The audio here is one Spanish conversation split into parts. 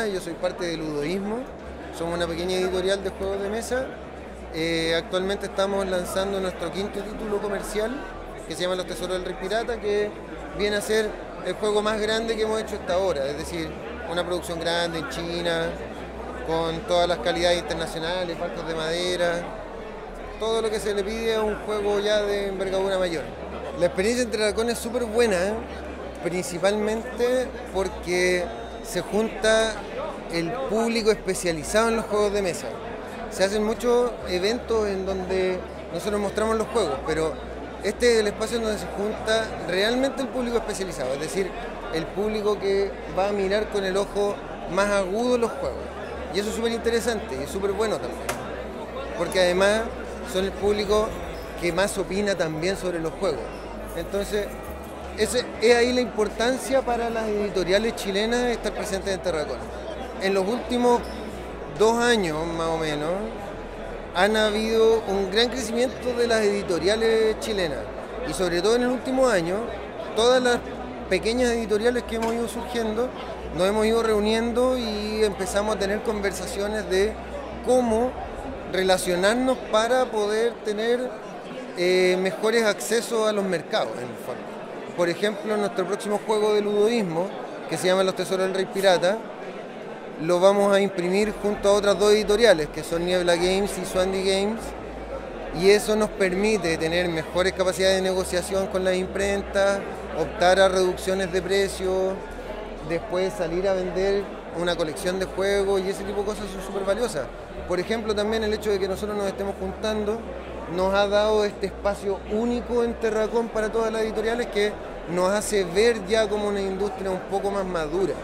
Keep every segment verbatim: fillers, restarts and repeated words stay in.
Mesa, yo soy parte de Ludoísmo, somos una pequeña editorial de juegos de mesa. Eh, actualmente estamos lanzando nuestro quinto título comercial, que se llama Los Tesoros del Rey Pirata, que viene a ser el juego más grande que hemos hecho hasta ahora, es decir, una producción grande en China, con todas las calidades internacionales, barcos de madera, todo lo que se le pide a un juego ya de envergadura mayor. La experiencia entre Dracón es súper buena, ¿eh? Principalmente porque se junta el público especializado en los juegos de mesa. Se hacen muchos eventos en donde nosotros mostramos los juegos, pero este es el espacio en donde se junta realmente el público especializado, es decir, el público que va a mirar con el ojo más agudo los juegos. Y eso es súper interesante y súper bueno también, porque además son el público que más opina también sobre los juegos. Entonces, ese, es ahí la importancia para las editoriales chilenas estar presentes en Terracón. En los últimos dos años, más o menos, han habido un gran crecimiento de las editoriales chilenas. Y sobre todo en el último año, todas las pequeñas editoriales que hemos ido surgiendo, nos hemos ido reuniendo y empezamos a tener conversaciones de cómo relacionarnos para poder tener eh, mejores accesos a los mercados, en el fondo. Por ejemplo, nuestro próximo juego de ludoísmo, que se llama Los Tesoros del Rey Pirata, lo vamos a imprimir junto a otras dos editoriales, que son Niebla Games y Swandy Games, y eso nos permite tener mejores capacidades de negociación con las imprentas, optar a reducciones de precios, después salir a vender una colección de juegos, y ese tipo de cosas son súper valiosas. Por ejemplo, también el hecho de que nosotros nos estemos juntando nos ha dado este espacio único en Terracón para todas las editoriales que nos hace ver ya como una industria un poco más madura.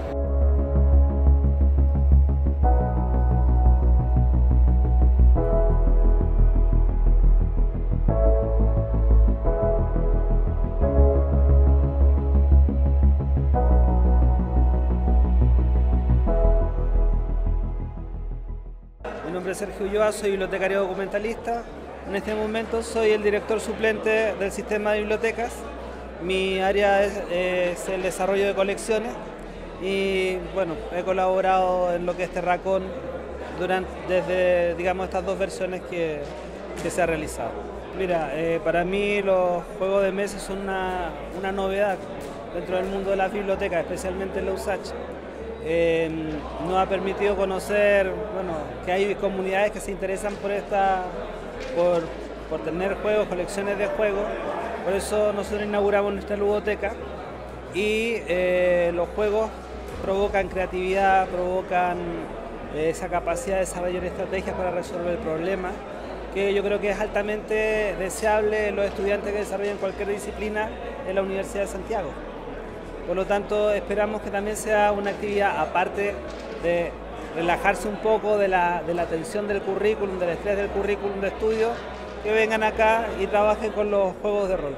Mi nombre es Sergio Ulloa, soy bibliotecario documentalista. En este momento soy el director suplente del sistema de bibliotecas. Mi área es, es el desarrollo de colecciones y bueno, he colaborado en lo que es Terracón durante, desde digamos, estas dos versiones que, que se ha realizado. Mira, eh, para mí los juegos de mesa son una, una novedad dentro del mundo de las bibliotecas, especialmente en la U S A Ch. Eh, nos ha permitido conocer, bueno, que hay comunidades que se interesan por esta, por, por tener juegos, colecciones de juegos. Por eso nosotros inauguramos nuestra ludoteca y eh, los juegos provocan creatividad, provocan eh, esa capacidad de desarrollar estrategias para resolver problemas, que yo creo que es altamente deseable en los estudiantes que desarrollan cualquier disciplina en la Universidad de Santiago. Por lo tanto, esperamos que también sea una actividad, aparte de relajarse un poco de la, de la tensión del currículum, del estrés del currículum de estudio, que vengan acá y trabajen con los juegos de rol.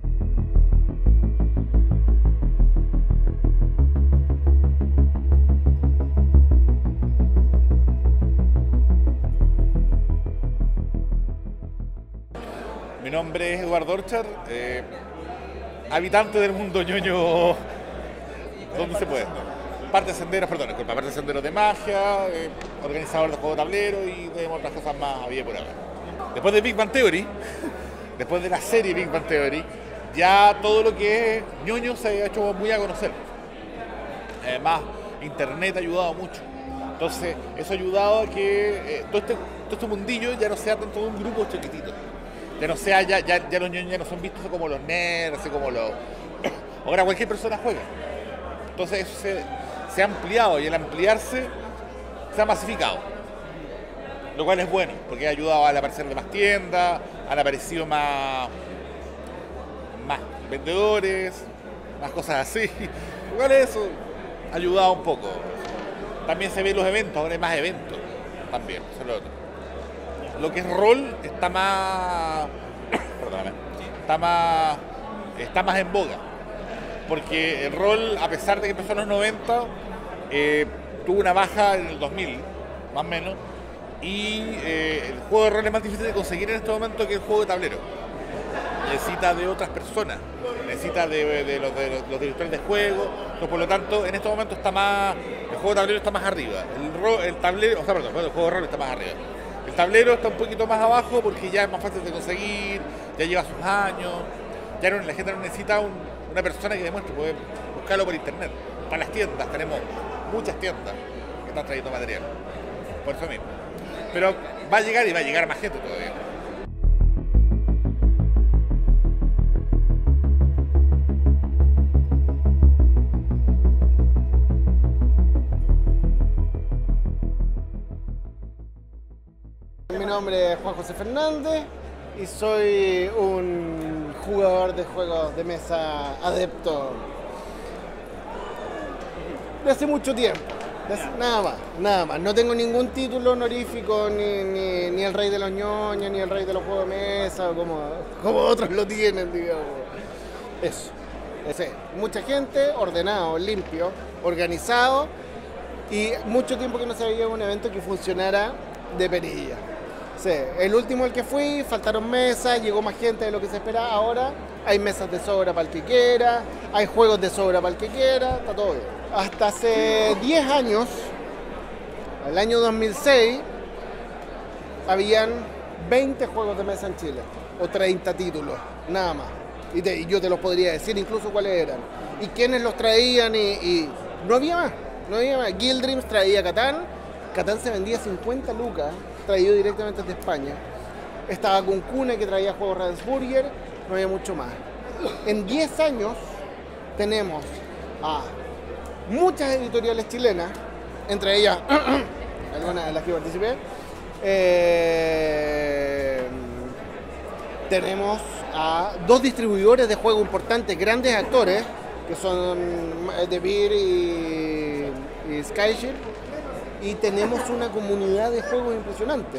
Mi nombre es Eduardo Orchard, eh, habitante del mundo ñoño donde se puede. Parte de senderos, perdón, disculpa, parte de senderos de magia, eh, organizador de juegos de tablero y de otras cosas más había por acá. Después de Big Bang Theory, después de la serie Big Bang Theory, ya todo lo que es ñoño se ha hecho muy a conocer. Además, internet ha ayudado mucho. Entonces, eso ha ayudado a que eh, todo, este, todo este mundillo ya no sea tanto un grupo chiquitito. Ya no sea, ya, ya, ya los ñoños ya no son vistos como los nerds, así como los... Ahora cualquier persona juega. Entonces eso se, se ha ampliado y al ampliarse se ha masificado. Lo cual es bueno, porque ha ayudado al aparecer de más tiendas, han aparecido más, más vendedores, más cosas así. Lo cual eso ha ayudado un poco. También se ven los eventos, ahora hay más eventos también, eso es lo otro. Lo que es rol está más, perdóname, está más, está más en boga, porque el rol, a pesar de que empezó en los noventa, eh, tuvo una baja en el dos mil, más o menos, y eh, el juego de rol es más difícil de conseguir en este momento que el juego de tablero. Necesita de otras personas, necesita de, de, los, de los, los directores de juego, entonces, por lo tanto, en este momento está más, el juego juego de tablero está más arriba. El, ro, el tablero, o sea, perdón, el juego de rol está más arriba. El tablero está un poquito más abajo porque ya es más fácil de conseguir, ya lleva sus años, ya no, la gente no necesita un, una persona que demuestre, puede buscarlo por internet. Para las tiendas, tenemos muchas tiendas que están trayendo material, por eso mismo. Pero va a llegar y va a llegar más gente todavía. Mi nombre es Juan José Fernández y soy un jugador de juegos de mesa adepto de hace mucho tiempo. Hace, nada más, nada más. No tengo ningún título honorífico, ni, ni, ni el rey de los ñoños, ni el rey de los juegos de mesa, como, como otros lo tienen, digamos. Eso. Ese. Mucha gente, ordenado, limpio, organizado y mucho tiempo que no se veía un evento que funcionara de perilla. Sí, el último el que fui, faltaron mesas, llegó más gente de lo que se esperaba. Ahora hay mesas de sobra para el que quiera, hay juegos de sobra para el que quiera, está todo bien. Hasta hace diez años, el año dos mil seis, habían veinte juegos de mesa en Chile, o treinta títulos, nada más. Y, te, y yo te los podría decir incluso cuáles eran. Y quiénes los traían y, y no había más, no había más. Guild Dreams traía Catán, Catán se vendía cincuenta lucas, traído directamente desde España. Estaba Kunkune que traía juegos Ravensburger, no había mucho más. En diez años tenemos a muchas editoriales chilenas, entre ellas algunas de las que participé. Eh, tenemos a dos distribuidores de juegos importantes, grandes actores, que son De Beer y, y Skyship. Y tenemos una comunidad de juegos impresionante.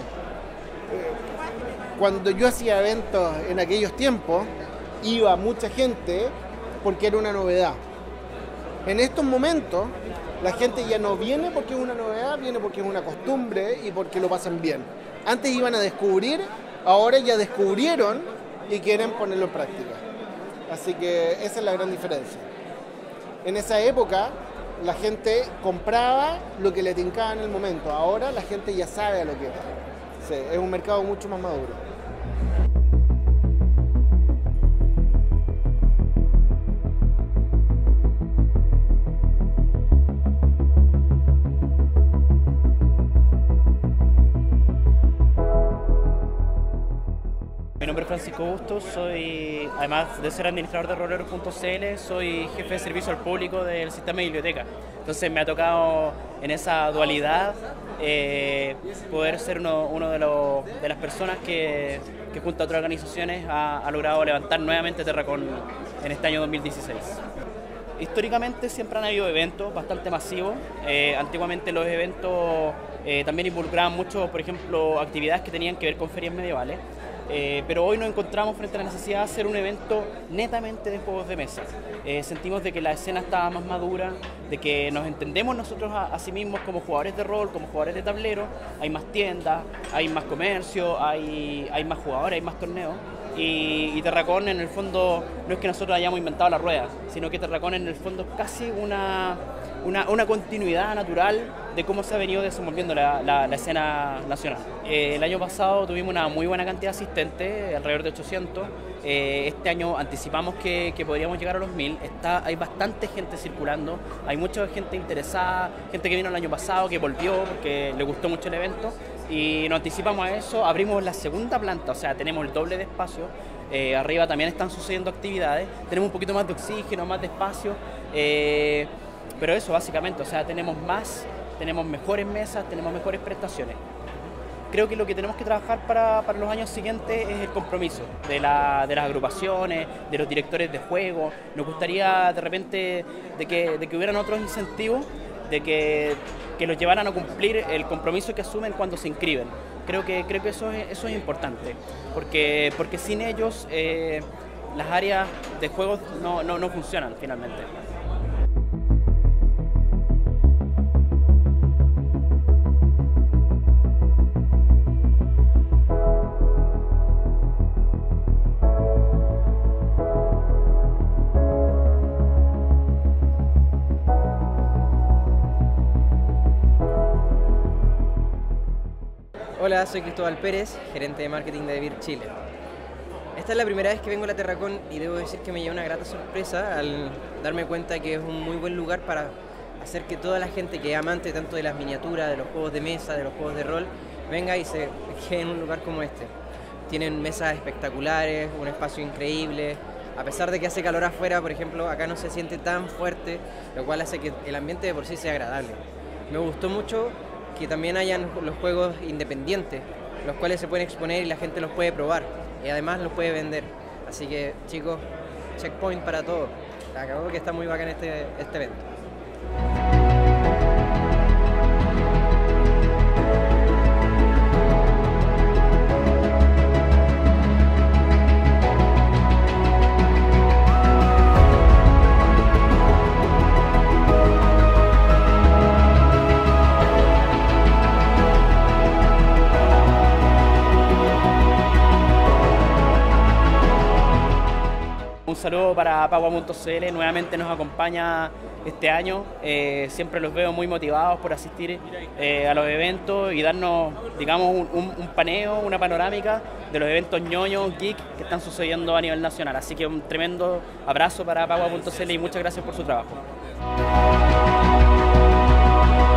Cuando yo hacía eventos en aquellos tiempos, iba mucha gente porque era una novedad. En estos momentos, la gente ya no viene porque es una novedad, viene porque es una costumbre y porque lo pasan bien. Antes iban a descubrir, ahora ya descubrieron y quieren ponerlo en práctica. Así que esa es la gran diferencia. En esa época, la gente compraba lo que le tincaba en el momento. Ahora la gente ya sabe a lo que es. Sí, es un mercado mucho más maduro. Mi nombre es Francisco Bustos, soy, además de ser administrador de roleros punto c l, soy jefe de servicio al público del sistema de biblioteca. Entonces me ha tocado en esa dualidad eh, poder ser uno, uno de, los, de las personas que, que junto a otras organizaciones ha, ha logrado levantar nuevamente Terracon en este año dos mil dieciséis. Históricamente siempre han habido eventos bastante masivos. Eh, antiguamente los eventos eh, también involucraban mucho, por ejemplo, actividades que tenían que ver con ferias medievales. Eh, pero hoy nos encontramos frente a la necesidad de hacer un evento netamente de juegos de mesa. Eh, sentimos de que la escena estaba más madura, de que nos entendemos nosotros a, a sí mismos como jugadores de rol, como jugadores de tablero. Hay más tiendas, hay más comercio, hay, hay más jugadores, hay más torneos. Y, y Terracon en el fondo no es que nosotros hayamos inventado la rueda, sino que Terracon en el fondo es casi una, una, una continuidad natural de cómo se ha venido desenvolviendo la, la, la escena nacional. Eh, el año pasado tuvimos una muy buena cantidad de asistentes, alrededor de ochocientos. Eh, este año anticipamos que, que podríamos llegar a los mil. Está, hay bastante gente circulando, hay mucha gente interesada, gente que vino el año pasado, que volvió porque le gustó mucho el evento. Y nos anticipamos a eso, abrimos la segunda planta, o sea, tenemos el doble de espacio. Eh, arriba también están sucediendo actividades, tenemos un poquito más de oxígeno, más de espacio. Eh, pero eso básicamente, o sea, tenemos más, tenemos mejores mesas, tenemos mejores prestaciones. Creo que lo que tenemos que trabajar para, para los años siguientes es el compromiso de, la, de las agrupaciones, de los directores de juego. Nos gustaría de repente de que, de que hubieran otros incentivos, de que, que los llevaran a cumplir el compromiso que asumen cuando se inscriben. Creo que, creo que eso, es, eso es importante, porque, porque sin ellos eh, las áreas de juegos no, no, no funcionan finalmente. Hola, soy Cristóbal Pérez, gerente de marketing de Vir Chile. Esta es la primera vez que vengo a la Terracon y debo decir que me lleva una grata sorpresa al darme cuenta que es un muy buen lugar para hacer que toda la gente que es amante tanto de las miniaturas, de los juegos de mesa, de los juegos de rol, venga y se quede en un lugar como este. Tienen mesas espectaculares, un espacio increíble. A pesar de que hace calor afuera, por ejemplo, acá no se siente tan fuerte, lo cual hace que el ambiente de por sí sea agradable. Me gustó mucho que también hayan los juegos independientes, los cuales se pueden exponer y la gente los puede probar y además los puede vender. Así que, chicos, checkpoint para todo. Acabo que está muy bacán este, este evento. Un saludo para Pagua punto c l, nuevamente nos acompaña este año, eh, siempre los veo muy motivados por asistir eh, a los eventos y darnos, digamos, un, un, un paneo, una panorámica de los eventos ñoños, geek que están sucediendo a nivel nacional. Así que un tremendo abrazo para Pagua punto c l y muchas gracias por su trabajo.